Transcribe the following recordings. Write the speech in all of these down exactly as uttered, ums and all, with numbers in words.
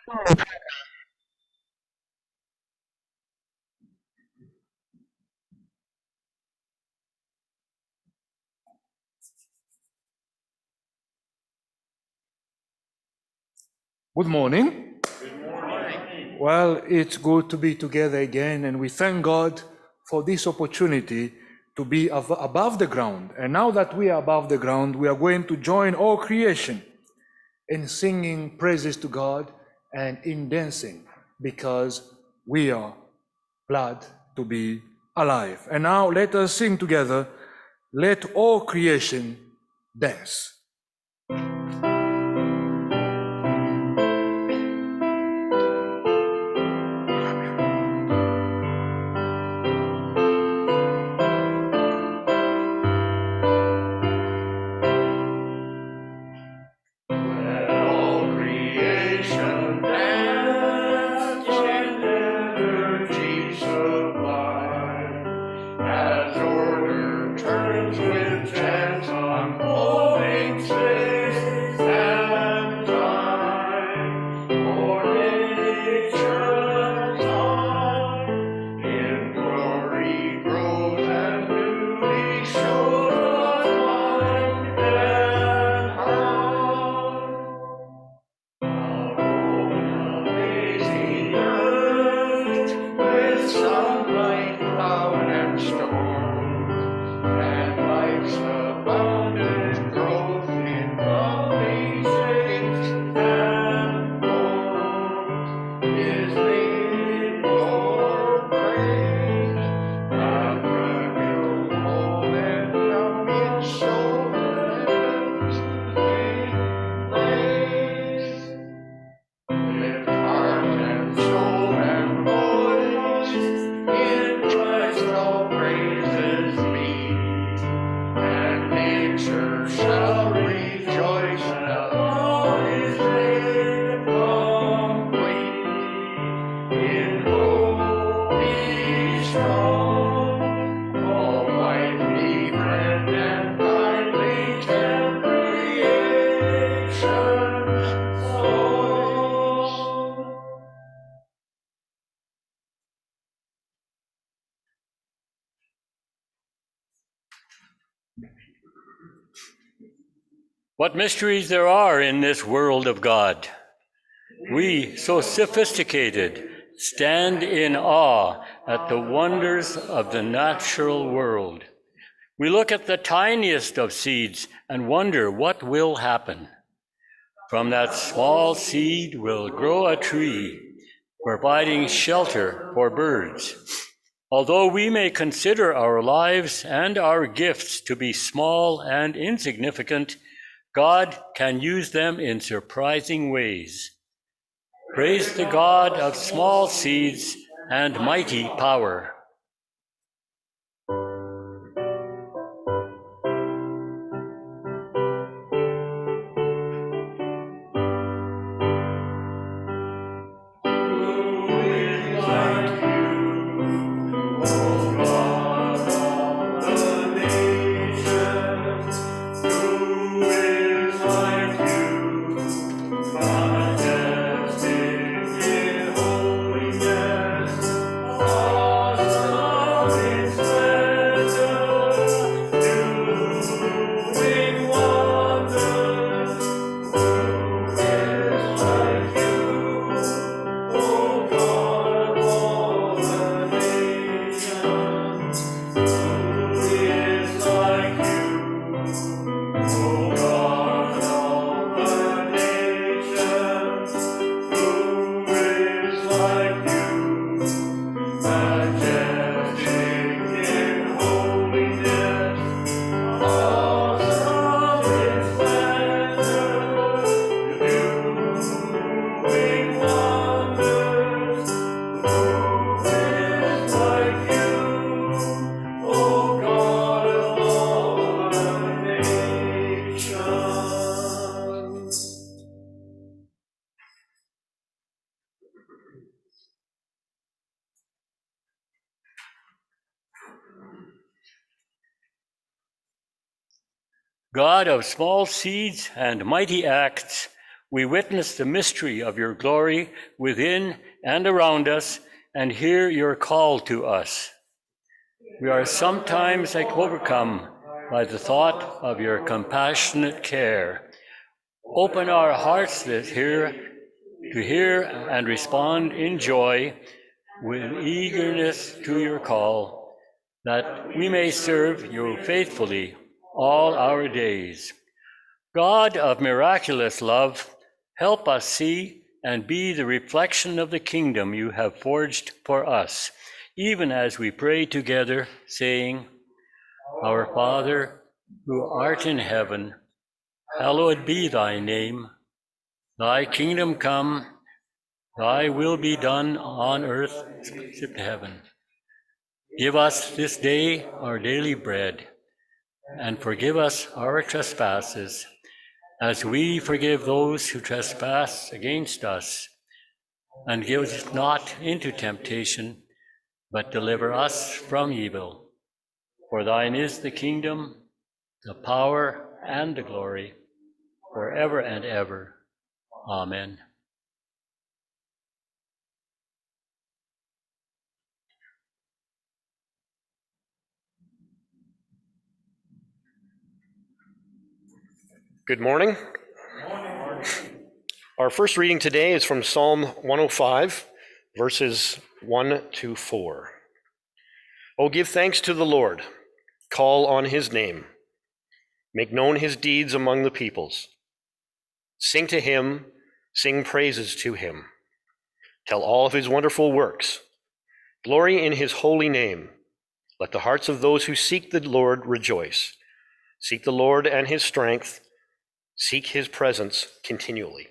Good morning. Good morning. Well, it's good to be together again, and we thank God for this opportunity to be above the ground. And now that we are above the ground, we are going to join all creation in singing praises to God and in dancing, because we are glad to be alive. And now let us sing together, "Let all creation dance." What mysteries there are in this world of God. We, so sophisticated, stand in awe at the wonders of the natural world. We look at the tiniest of seeds and wonder what will happen. From that small seed will grow a tree, providing shelter for birds. Although we may consider our lives and our gifts to be small and insignificant, God can use them in surprising ways. Praise the God of small seeds and mighty power. God of small seeds and mighty acts, we witness the mystery of your glory within and around us and hear your call to us. We are sometimes overcome by the thought of your compassionate care. Open our hearts that hear, to hear and respond in joy with eagerness to your call, that we may serve you faithfully all our days. God of miraculous love, help us see and be the reflection of the kingdom you have forged for us, even as we pray together, saying, Our Father, who art in heaven, hallowed be thy name. Thy kingdom come, thy will be done on earth as in heaven. Give us this day our daily bread, and forgive us our trespasses, as we forgive those who trespass against us. And give us not into temptation, but deliver us from evil. For thine is the kingdom, the power, and the glory, forever and ever. Amen. Good morning. Our first reading today is from Psalm one oh five, verses one to four. Oh, give thanks to the Lord, call on his name, make known his deeds among the peoples. Sing to him, sing praises to him. Tell all of his wonderful works. Glory in his holy name. Let the hearts of those who seek the Lord rejoice. Seek the Lord and his strength. Seek his presence continually.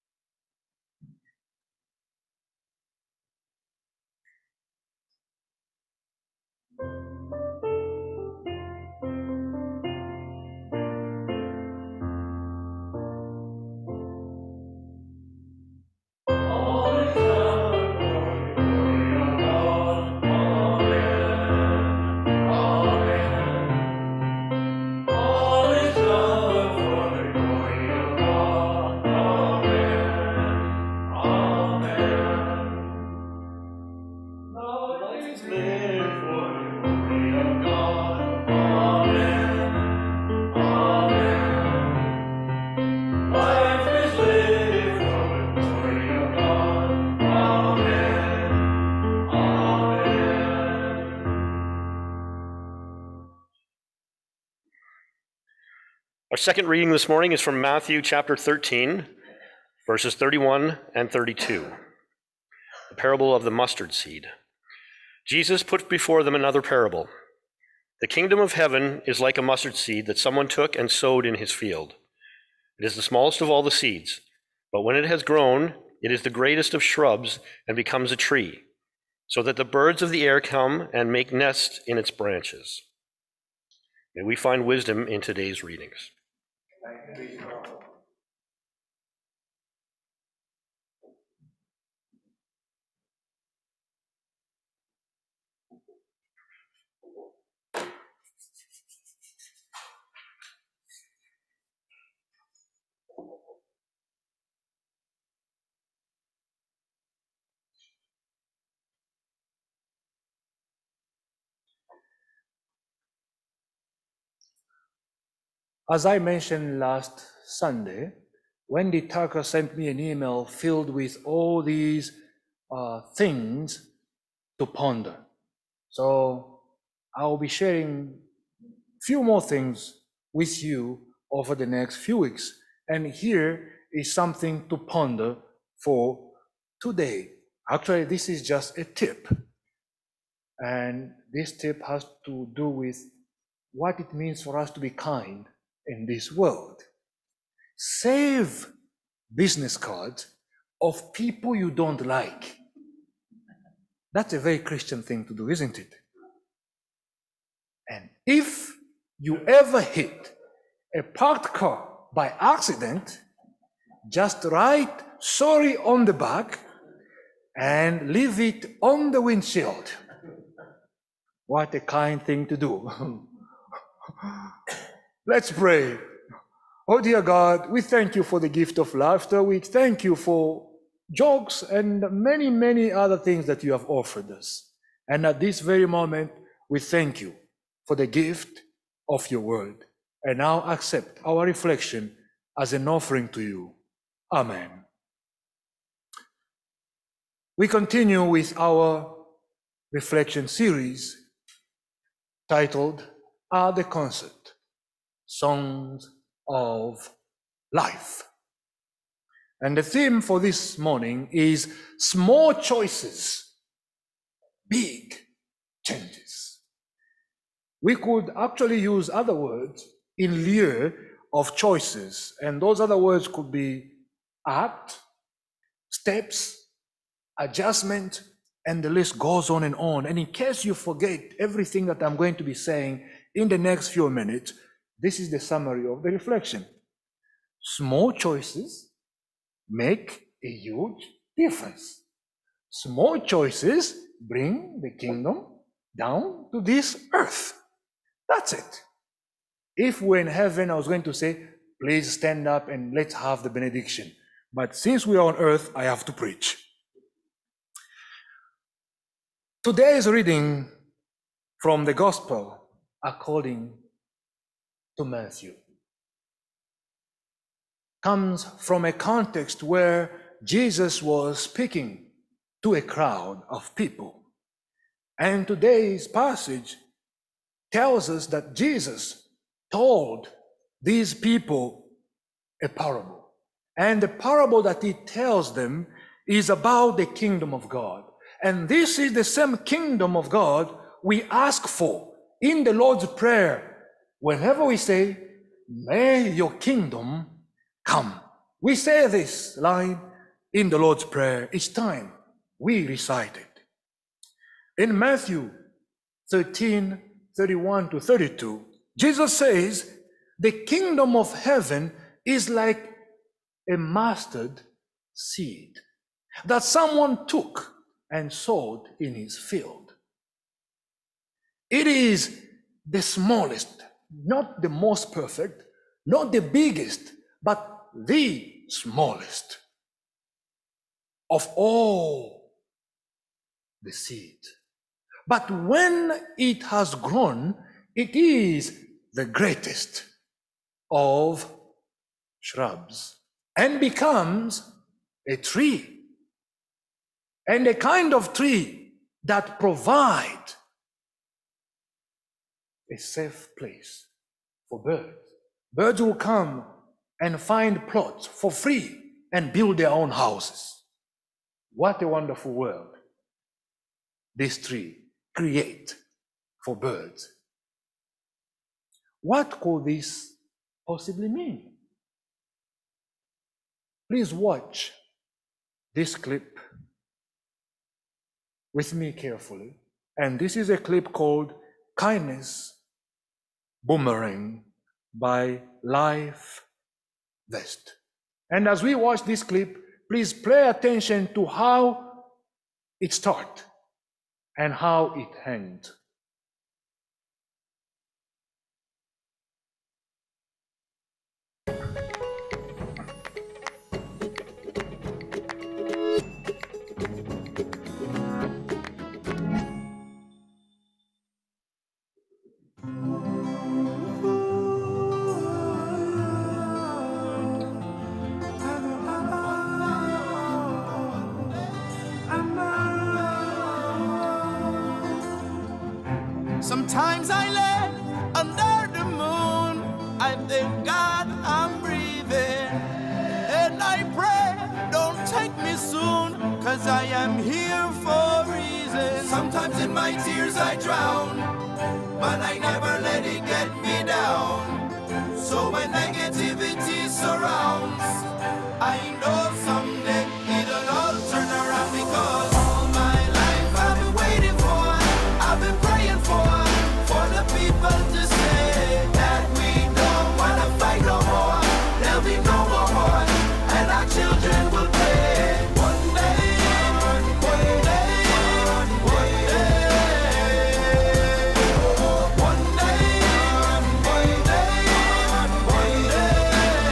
Our second reading this morning is from Matthew chapter thirteen, verses thirty-one and thirty-two, the parable of the mustard seed. Jesus put before them another parable. The kingdom of heaven is like a mustard seed that someone took and sowed in his field. It is the smallest of all the seeds, but when it has grown, it is the greatest of shrubs and becomes a tree, so that the birds of the air come and make nests in its branches. May we find wisdom in today's readings. As I mentioned last Sunday, Wendy Tucker sent me an email filled with all these uh, things to ponder. So I'll be sharing a few more things with you over the next few weeks. And here is something to ponder for today. Actually, this is just a tip. And this tip has to do with what it means for us to be kind in this world. Save business cards of people you don't like. That's a very Christian thing to do, isn't it? And if you ever hit a parked car by accident, just write sorry on the back and leave it on the windshield. What a kind thing to do. Let's pray. Oh dear God, we thank you for the gift of laughter. We thank you for jokes and many, many other things that you have offered us. And at this very moment, we thank you for the gift of your word. And now accept our reflection as an offering to you. Amen. We continue with our reflection series titled At the Concert, Songs of Life. And the theme for this morning is small choices, big changes. We could actually use other words in lieu of choices, and those other words could be act, steps, adjustment, and the list goes on and on. And in case you forget everything that I'm going to be saying in the next few minutes, this is the summary of the reflection. Small choices make a huge difference. Small choices bring the kingdom down to this earth. That's it. If we're in heaven, I was going to say, please stand up and let's have the benediction. But since we are on earth, I have to preach. Today's reading from the Gospel according to Matthew comes from a context where Jesus was speaking to a crowd of people. And today's passage tells us that Jesus told these people a parable. And the parable that he tells them is about the kingdom of God. And this is the same kingdom of God we ask for in the Lord's Prayer. Whenever we say, may your kingdom come. We say this line in the Lord's Prayer each time we recite it. In Matthew thirteen, thirty-one to thirty-two, Jesus says, the kingdom of heaven is like a mustard seed that someone took and sowed in his field. It is the smallest, not the most perfect, not the biggest, but the smallest of all the seed. But when it has grown, it is the greatest of shrubs and becomes a tree, and a kind of tree that provides a safe place for birds. Birds will come and find plots for free and build their own houses. What a wonderful world this tree creates for birds. What could this possibly mean? Please watch this clip with me carefully. And this is a clip called Kindness Boomerang by Life Vest. And as we watch this clip, please pay attention to how it started and how it ended. Sometimes I lay under the moon, I thank God I'm breathing, and I pray, don't take me soon, cause I am here for a reason. Sometimes in my tears I drown, but I never let it get me down. So when negativity surrounds, I know someday it'll all turn around, because all my life I've been waiting for, I've been praying for, for the people to say that we don't wanna fight no more. There'll be no more war, and our children will play. One day, one day, one day, one day, one day, one day.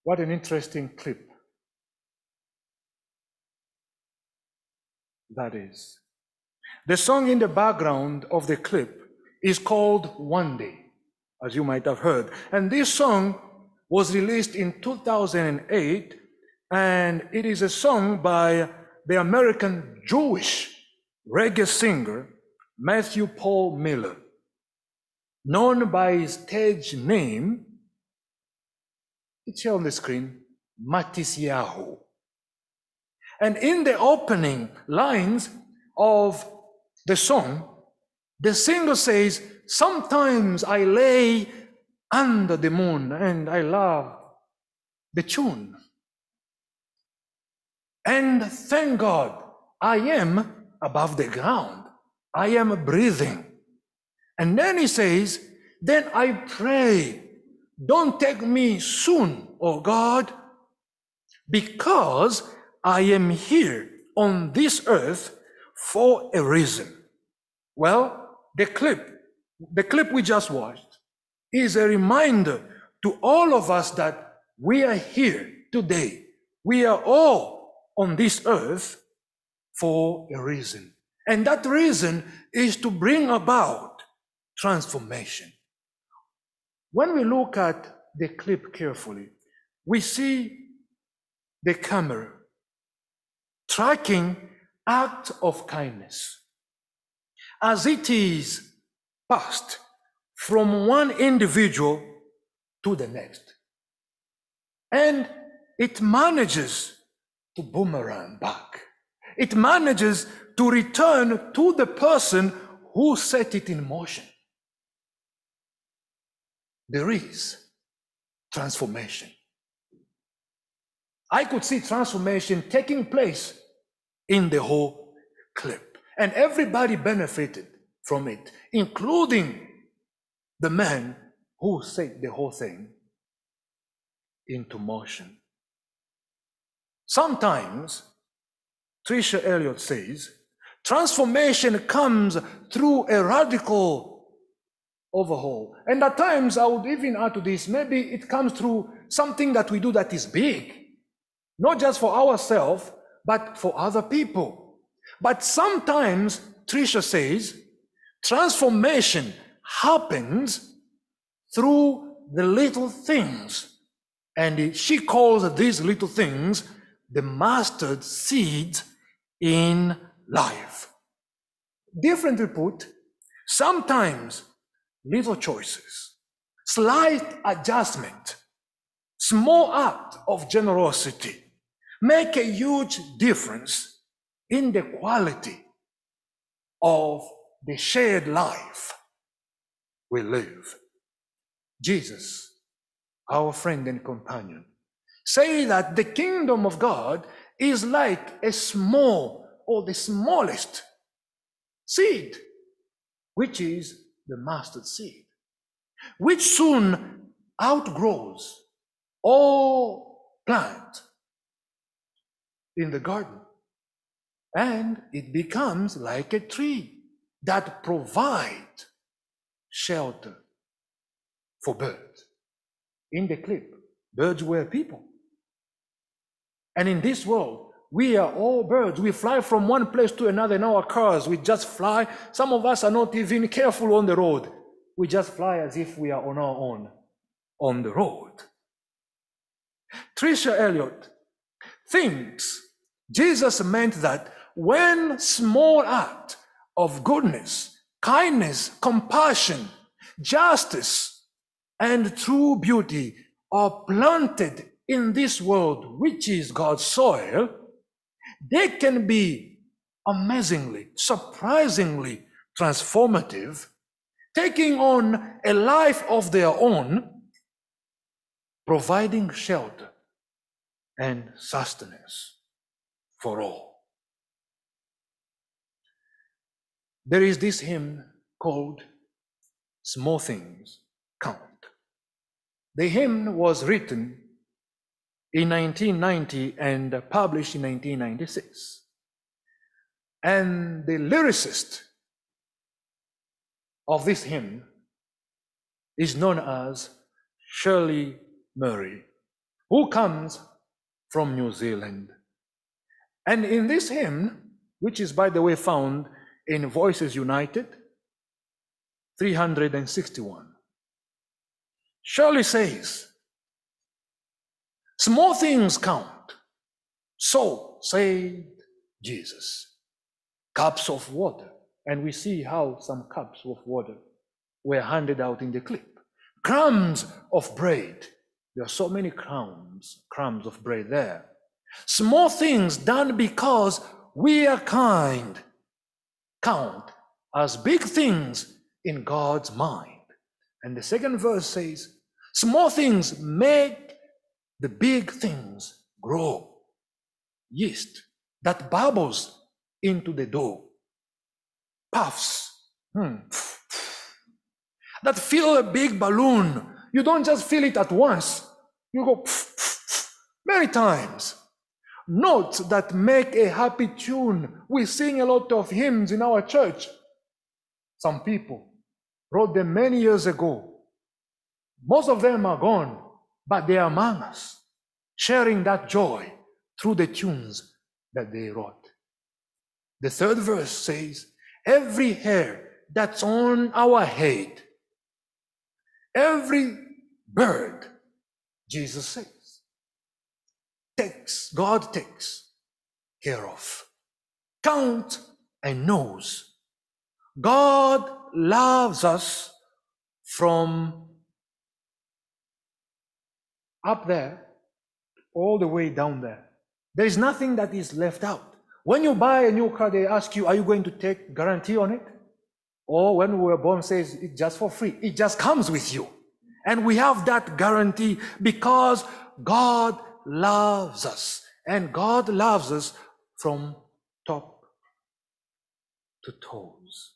What an interesting clip that is. The song in the background of the clip is called One Day, as you might have heard. And this song was released in two thousand eight, and it is a song by the American Jewish reggae singer Matthew Paul Miller, known by his stage name, it's here on the screen, Matisyahu. And in the opening lines of the song, the singer says, "Sometimes I lay under the moon and I love the tune. And thank God I am above the ground. I am breathing." And then he says, "Then I pray, don't take me soon, oh God, because I am here on this earth for a reason." Well, the clip, the clip we just watched is a reminder to all of us that we are here today. We are all on this earth for a reason. And that reason is to bring about transformation. When we look at the clip carefully, we see the camera tracking acts of kindness as it is passed from one individual to the next. And it manages to boomerang back. It manages to return to the person who set it in motion. There is transformation. I could see transformation taking place in the whole clip, and everybody benefited from it, including the man who set the whole thing into motion. Sometimes, Tricia Elliott says, transformation comes through a radical overhaul. And at times, I would even add to this, maybe it comes through something that we do that is big, not just for ourselves, but for other people. But sometimes, Tricia says, transformation happens through the little things. And she calls these little things the mustard seeds in life. Differently put, sometimes little choices, slight adjustment, small act of generosity make a huge difference in the quality of the shared life we live. Jesus, our friend and companion, say that the kingdom of God is like a small or the smallest seed, which is the mustard seed, which soon outgrows all plant in the garden, and it becomes like a tree that provides shelter for birds. In the clip, birds were people. And in this world, we are all birds. We fly from one place to another in our cars. We just fly. Some of us are not even careful on the road. We just fly as if we are on our own on the road. Tricia Elliott thinks Jesus meant that when small acts of goodness, kindness, compassion, justice, and true beauty are planted in this world, which is God's soil, they can be amazingly, surprisingly transformative, taking on a life of their own, providing shelter and sustenance for all. There is this hymn called Small Things Count. The hymn was written in nineteen ninety and published in nineteen ninety-six. And the lyricist of this hymn is known as Shirley Murray. who comes from New Zealand. And in this hymn, which is, by the way, found in Voices United, three hundred sixty-one, Shirley says, small things count, so said Jesus. Cups of water, and we see how some cups of water were handed out in the clip. Crumbs of bread. There are so many crumbs, crumbs of bread there. Small things done because we are kind count as big things in God's mind. And the second verse says, small things make the big things grow. Yeast that bubbles into the dough. Puffs hmm, that fill a big balloon. You don't just fill it at once. You go many times. Notes that make a happy tune. We sing a lot of hymns in our church. Some people wrote them many years ago. Most of them are gone, but they are among us, sharing that joy through the tunes that they wrote. The third verse says, every hair that's on our head, every bird, Jesus says, takes, God takes care of. Count and knows. God loves us from up there all the way down there. There is nothing that is left out. When you buy a new car, they ask you, are you going to take guarantee on it? Or when we were born, says it's just for free. It just comes with you. And we have that guarantee because God loves us. And God loves us from top to toes.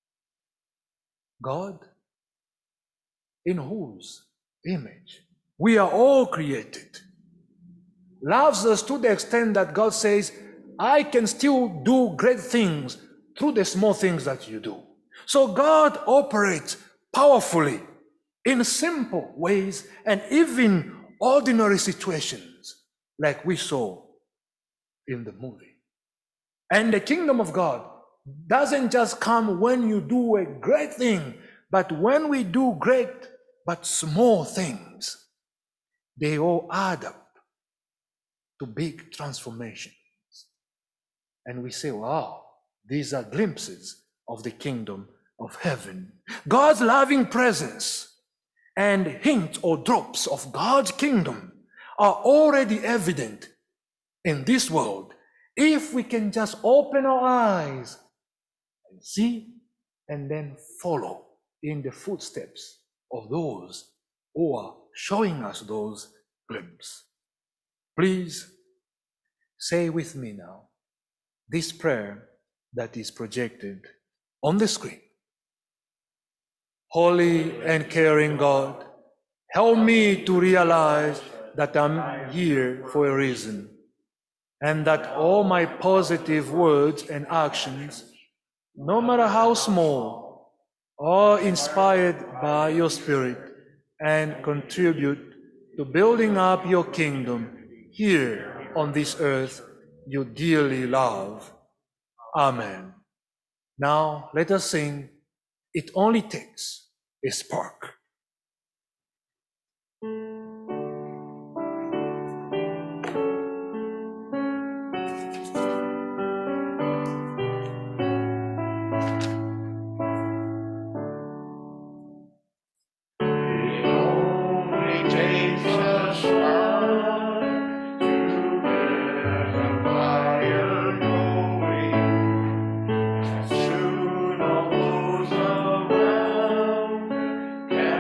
God, in whose image we are all created, loves us to the extent that God says, I can still do great things through the small things that you do. So God operates powerfully in simple ways and even ordinary situations like we saw in the movie. And the kingdom of God doesn't just come when you do a great thing, but when we do great but small things, they all add up to big transformations. And we say, wow, these are glimpses of the kingdom of heaven. God's loving presence and hints or drops of God's kingdom are already evident in this world if we can just open our eyes and see and then follow in the footsteps of those who are showing us those glimpses. Please say with me now this prayer that is projected on the screen. Holy and caring God, help me to realize that I'm here for a reason, and that all my positive words and actions, no matter how small, are inspired by your Spirit and contribute to building up your kingdom here on this earth you dearly love. Amen. Now let us sing, It Only Takes a Spark. Can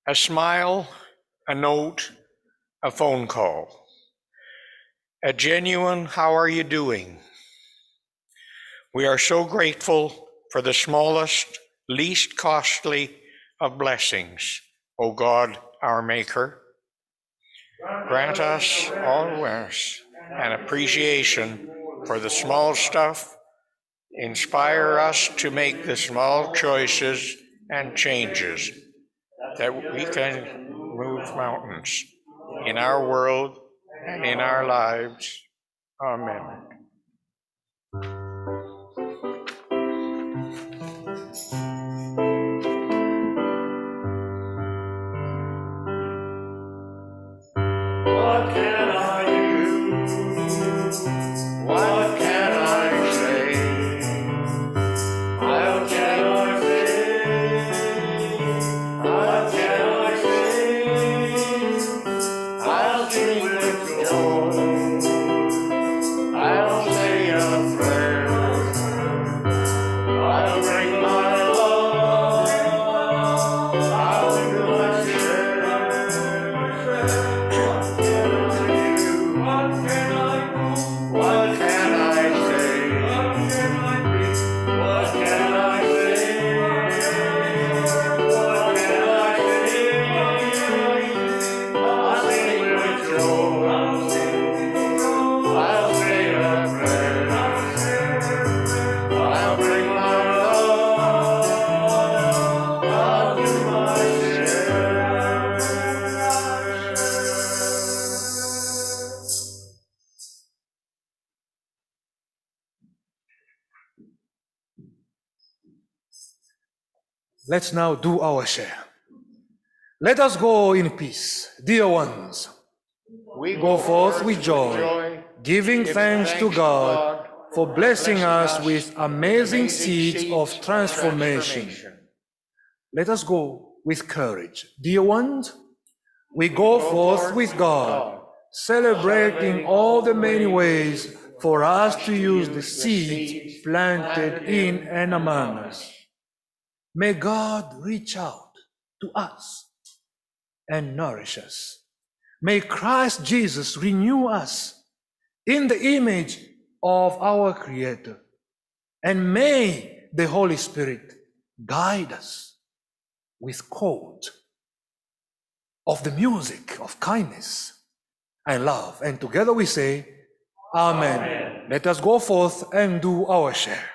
A smile, a note, a phone call. A genuine, how are you doing? We are so grateful for the smallest, least costly of blessings, O God, our Maker. Grant us always an appreciation for the small stuff. Inspire us to make the small choices and changes that we can move mountains in our world and in our lives. Amen. What can I do? What can I say? What can I say? What can I say? I'll sing with joy. I'll say a prayer. I'll bring my love. I'll do my share. What can I say? What can I say? What can I say? I'll sing with joy. I'll say a prayer. I'll bring my love. I'll do my share. Let's now do our share. Let us go in peace, dear ones. We Go forth with joy, giving thanks to God for blessing us with amazing seeds of transformation. Let us go with courage, dear ones. We go forth with God, celebrating all the many ways for us to use the seeds planted in and among us. May God reach out to us and nourish us. May Christ Jesus renew us in the image of our Creator. And may the Holy Spirit guide us with chord of the music of kindness and love. And together we say, Amen. Amen. Let us go forth and do our share.